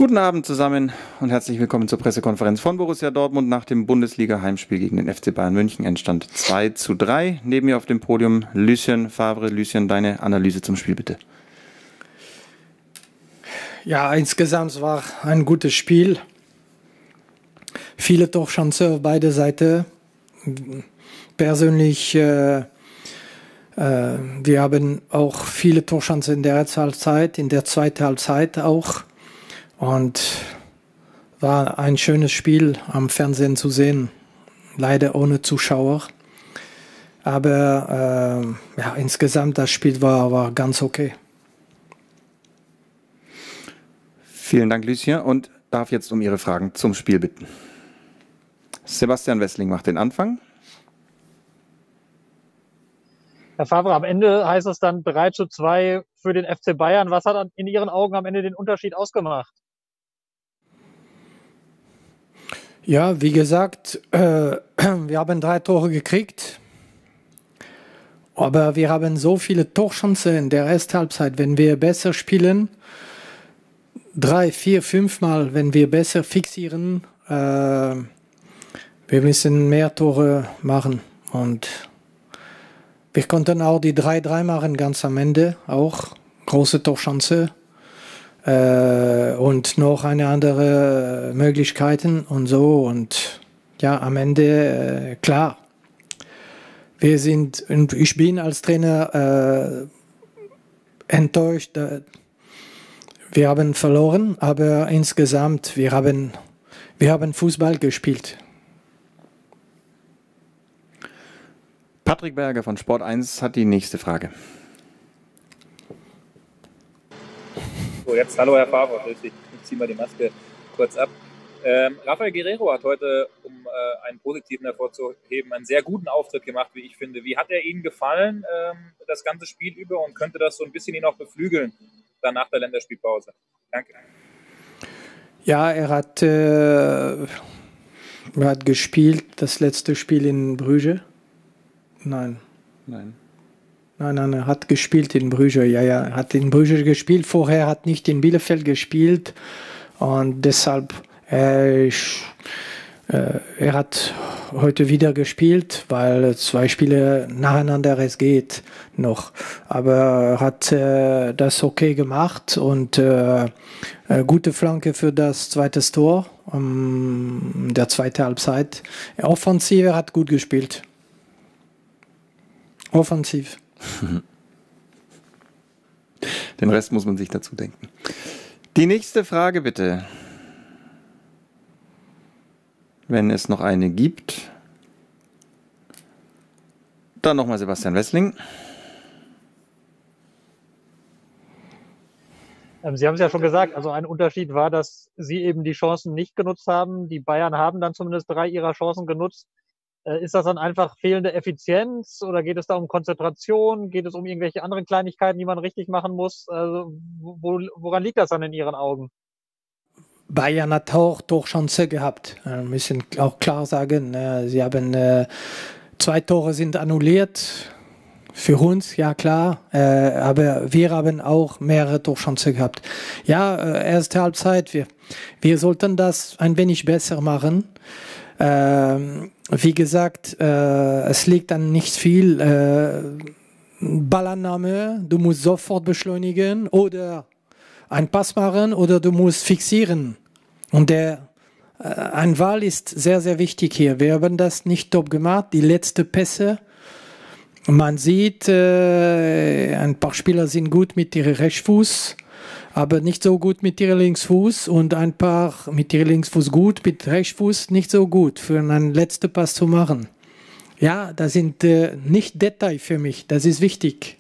Guten Abend zusammen und herzlich willkommen zur Pressekonferenz von Borussia Dortmund nach dem Bundesliga-Heimspiel gegen den FC Bayern München. Endstand 2:3. Neben mir auf dem Podium Lucien Favre. Lucien, deine Analyse zum Spiel bitte. Ja, insgesamt war ein gutes Spiel. Viele Torchancen auf beide Seiten. Persönlich, wir haben auch viele Torchancen in der ersten Halbzeit, in der zweiten Halbzeit auch. Und war ein schönes Spiel am Fernsehen zu sehen. Leider ohne Zuschauer. Aber ja, insgesamt das Spiel war ganz okay. Vielen Dank, Lucien, und darf jetzt um Ihre Fragen zum Spiel bitten. Sebastian Wessling macht den Anfang. Herr Favre, am Ende heißt es dann 3:2 für den FC Bayern. Was hat in Ihren Augen am Ende den Unterschied ausgemacht? Ja, wie gesagt, wir haben 3 Tore gekriegt. Aber wir haben so viele Torchancen in der ersten Halbzeit. Wenn wir besser spielen, 3, 4, 5 Mal, wenn wir besser fixieren, wir müssen mehr Tore machen. Und wir konnten auch die 3:3 machen, ganz am Ende auch. Große Torchance. Und noch eine andere Möglichkeiten und so. Und ja, am Ende, klar. Und ich bin als Trainer enttäuscht. Wir haben verloren, aber insgesamt, wir haben Fußball gespielt. Patrick Berger von Sport 1 hat die nächste Frage. So, jetzt hallo Herr Favre, ich ziehe mal die Maske kurz ab. Rafael Guerreiro hat heute, um einen positiven hervorzuheben, einen sehr guten Auftritt gemacht, wie ich finde. Wie hat er Ihnen gefallen, das ganze Spiel über, und könnte das so ein bisschen ihn auch beflügeln, dann nach der Länderspielpause? Danke. Ja, er hat gespielt, das letzte Spiel in Brügge. Nein, er hat gespielt in Brügge. Ja, er hat in Brügge gespielt. Vorher hat nicht in Bielefeld gespielt. Und deshalb, er hat heute wieder gespielt, weil 2 Spiele nacheinander es geht noch. Aber er hat das okay gemacht und gute Flanke für das zweite Tor der zweiten Halbzeit. Offensiv, er hat gut gespielt. Offensiv. Den Rest muss man sich dazu denken. Die nächste Frage bitte. Wenn es noch eine gibt. Dann nochmal Sebastian Wessling. Sie haben es ja schon gesagt, also ein Unterschied war, dass Sie eben die Chancen nicht genutzt haben. Die Bayern haben dann zumindest 3 ihrer Chancen genutzt. Ist das dann einfach fehlende Effizienz oder geht es da um Konzentration? Geht es um irgendwelche anderen Kleinigkeiten, die man richtig machen muss? Also, woran liegt das dann in Ihren Augen? Bayern hat auch Torchance gehabt. Wir müssen auch klar sagen, sie haben 2 Tore sind annulliert. Für uns, ja klar. Aber wir haben auch mehrere Torchancen gehabt. Ja, erste Halbzeit, wir sollten das ein wenig besser machen. Wie gesagt, es liegt an nicht viel Ballannahme. Du musst sofort beschleunigen oder einen Pass machen oder du musst fixieren. Und ein Wahl ist sehr, sehr wichtig hier. Wir haben das nicht top gemacht. Die letzten Pässe, man sieht, ein paar Spieler sind gut mit ihrem Rechtsfuß, aber nicht so gut mit ihrem Linksfuß, und ein paar mit ihrem Linksfuß gut, mit Rechtsfuß nicht so gut, für einen letzten Pass zu machen. Ja, das sind nicht Details für mich, das ist wichtig.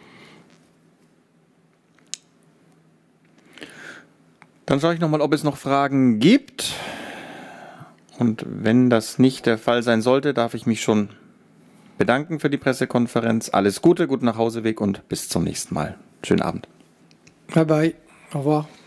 Dann schaue ich nochmal, ob es noch Fragen gibt. Und wenn das nicht der Fall sein sollte, darf ich mich schon bedanken für die Pressekonferenz. Alles Gute, guten Nachhauseweg und bis zum nächsten Mal. Schönen Abend. Bye bye. Au revoir.